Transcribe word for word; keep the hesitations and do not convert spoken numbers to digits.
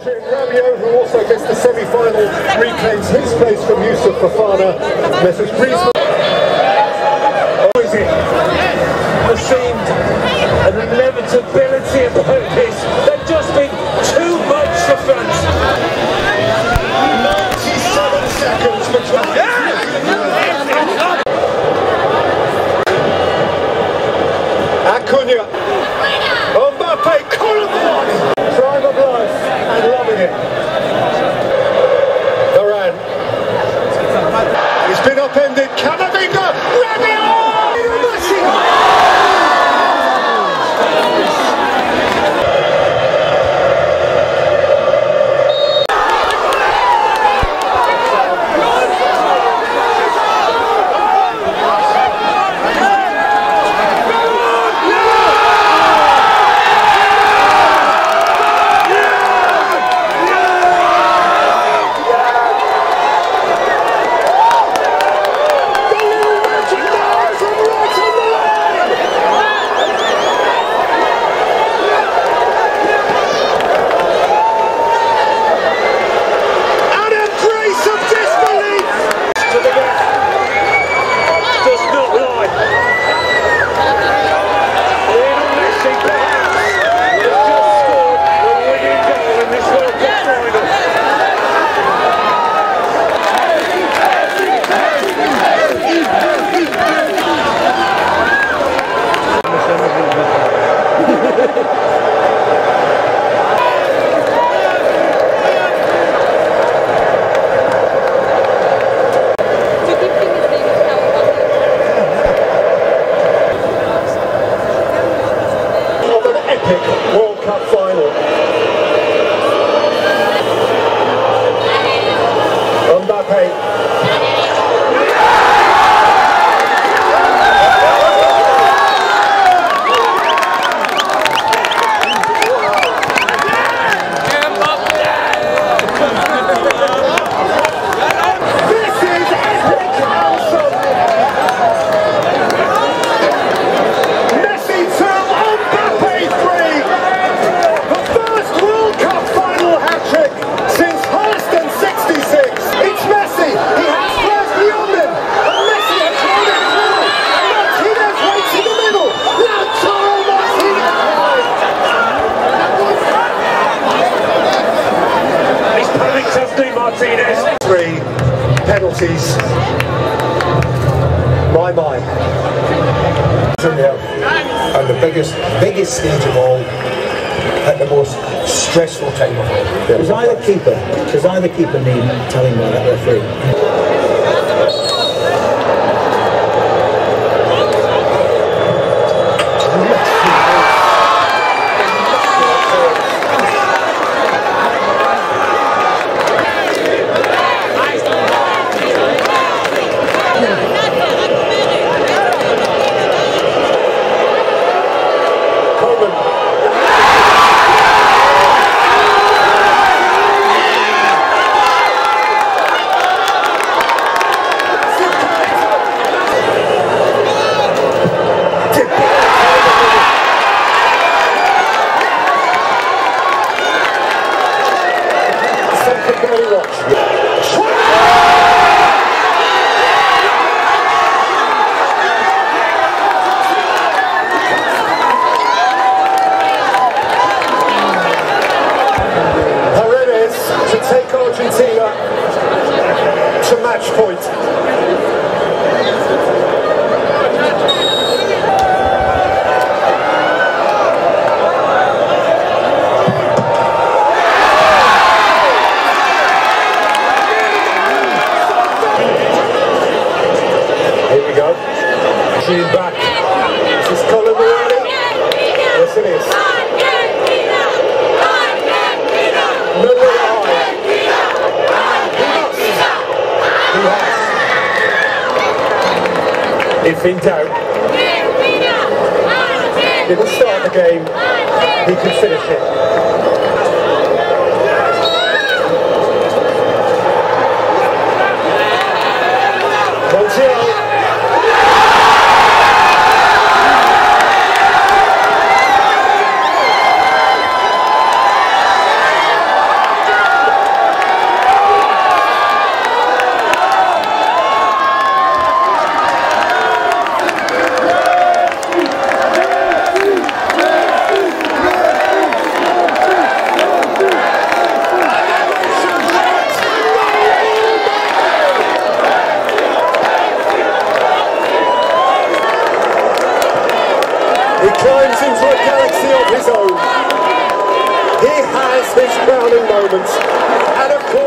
Who also gets the semi-final, reclaims his place from Yusuf Fofana. Message Griezmann. What is it? There seemed an inevitability about this. There'd just been too much for France. ninety-seven seconds between. Acuna. Mbappe, Colombo. Prime of life and loving it. Varane. He's been upended. Camavinga. Rabiot. Messi. World Cup final. Mbappe. This is epic awesome. Messi two, Mbappe three. The first World Cup final hat-trick since Holston sixty-six. It's Messi. He has first beyond him. And Messi has run it through. Martinez waits in the middle. Lautaro Martinez. He's panicked, hasn't he, Martinez? Three penalties. My, my. And the biggest, biggest stage of all, at the most stressful time of all. Does either keeper, does either keeper need telling by that referee? To take Argentina to match point. Here we go. Machine back. This is Colin Morelli. Yes, it is. No way high. If in doubt, didn't start the game, he can finish it. Montiel. He climbs into a galaxy of his own. He has his crowning moments, and of course